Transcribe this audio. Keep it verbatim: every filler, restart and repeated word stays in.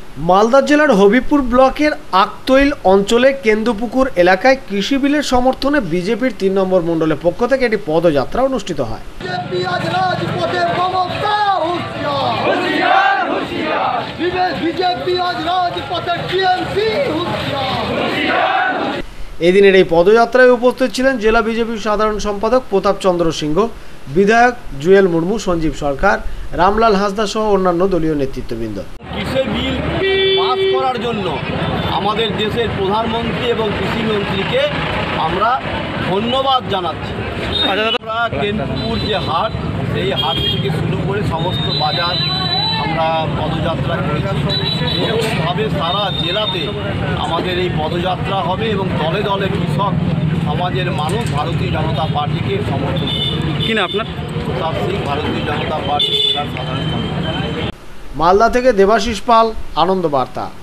মালদা জেলার হবিপুর ব্লকের আকতৈল অঞ্চলে কেন্দুপুকুর এলাকায় কৃষি বিলের সমর্থনে বিজেপির তিন নম্বর মণ্ডলের পক্ষ থেকে একটি পদযাত্রা অনুষ্ঠিত হয়। এদিনের এই পদযাত্রায় উপস্থিত ছিলেন জেলা বিজেপির সাধারণ সম্পাদক প্রতাপ চন্দ্র সিংহ, বিধায়ক জুয়েল মুর্মু, সঞ্জীব সরকার, রামলাল হাসদা সহ অন্যান্য দলীয় নেতৃত্ববৃন্দ। কৃষি বিল পাস করার জন্য আমাদের দেশের প্রধানমন্ত্রী এবং কৃষিমন্ত্রীকে আমরা ধন্যবাদ জানাচ্ছি। আমরা কেন্দুপুর যে হাট, সেই হাট থেকে শুরু করে সমস্ত বাজার আমরা পদযাত্রা করেছি। এরকমভাবে সারা জেলাতে আমাদের এই পদযাত্রা হবে এবং দলে দলে কৃষক সমাজের মানুষ ভারতীয় জনতা পার্টিকে সমর্থন করবে। কিনা আপনার প্রতাপ সিং, ভারতীয় জনতা পার্টি জেলার সাধারণ সম্পাদক। মালদা থেকে দেবাশিস পাল, আনন্দ বার্তা।